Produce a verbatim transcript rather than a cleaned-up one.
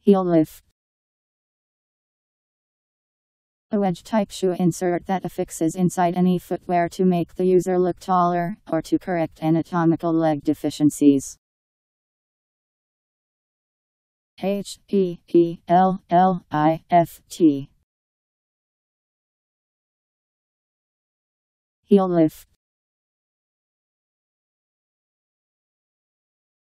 Heel lift. A wedge-type shoe insert that affixes inside any footwear to make the user look taller, or to correct anatomical leg deficiencies. H E E L L I F T. Heel lift.